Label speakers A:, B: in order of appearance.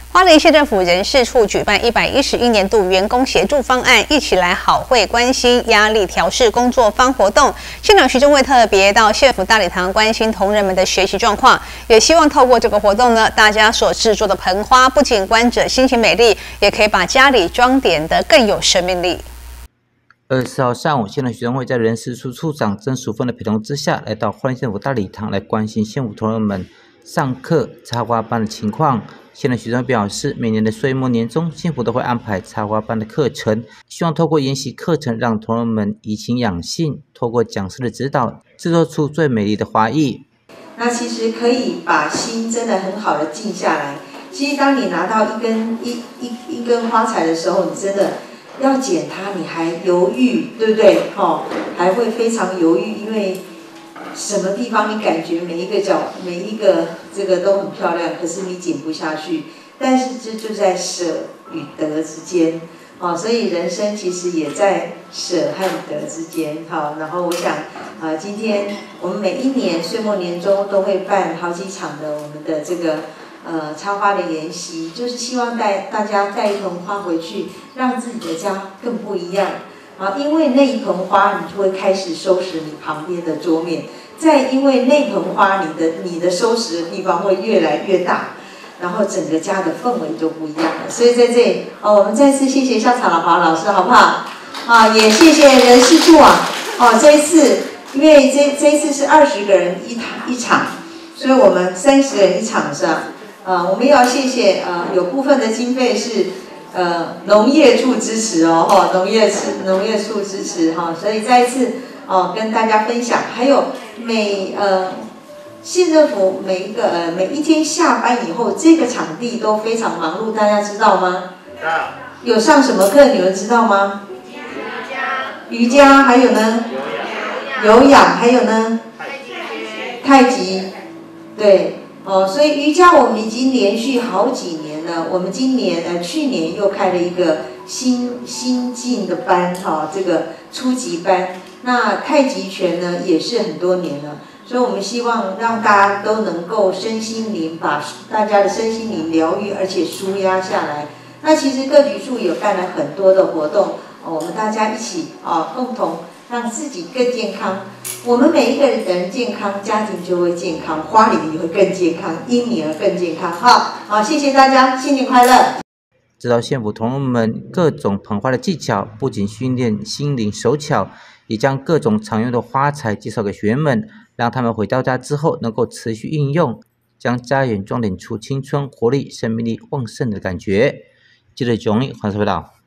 A: 花莲县政府人事处举办111年度员工协助方案，一起来好会关心压力调试工作坊活动。县长徐正惠特别到县府大礼堂关心同仁们的学习状况，也希望透过这个活动呢，大家所制作的盆花不仅观者心情美丽，也可以把家里装点得更有生命力。
B: 24号上午，县长徐正惠在人事处处长曾淑芬的陪同之下，来到花莲县府大礼堂来关心县府同仁们上课插花班的情况。县长徐正惠表示，每年的岁末年终，县府都会安排插花班的课程，希望透过研习课程，让同仁们怡情养性，透过讲师的指导，制作出最美丽的花艺。
C: 那其实可以把心真的很好的静下来。其实当你拿到一根花材的时候，你真的要剪它，你还犹豫，对不对？还会非常犹豫，因为什么地方你感觉每一个角、每一个这个都很漂亮，可是你剪不下去。但是这就在舍与得之间，所以人生其实也在舍和得之间。然后我想，今天我们每一年岁末年终都会办好几场的我们的这个插花的研习，就是希望大家带一盆花回去，让自己的家更不一样。因为那一盆花，你就会开始收拾你旁边的桌面。再因为那盆花，你的收拾的地方会越来越大，然后整个家的氛围就不一样了。所以在这里，我们再次谢谢校长老师，好不好？也谢谢人事处这一次，因为这一次是20个人一场，所以我们30人一场上。我们要谢谢有部分的经费是农业处支持农业处支持所以再一次跟大家分享。还有县政府每一天下班以后，这个场地都非常忙碌，大家知道吗？有上什么课你们知道吗？瑜伽，还有呢？有氧，还有呢？太极，对。所以瑜伽我们已经连续好几年了。我们去年又开了一个新进的班这个初级班。那太极拳呢也是很多年了，所以我们希望让大家都能够身心灵把大家的身心灵疗愈，而且抒压下来。那其实各局处也办了很多的活动，我们大家一起共同让自己更健康。我们每一个人健康，家庭就会健康，花里也会更健康，因你而更健康。好，谢谢大家，新年快乐！
B: 指导县府同仁们各种盆花的技巧，不仅训练心灵手巧，也将各种常用的花材介绍给学员们，让他们回到家之后能够持续应用，将家园装点出青春活力、生命力旺盛的感觉。记者Johnny，欢迎回到。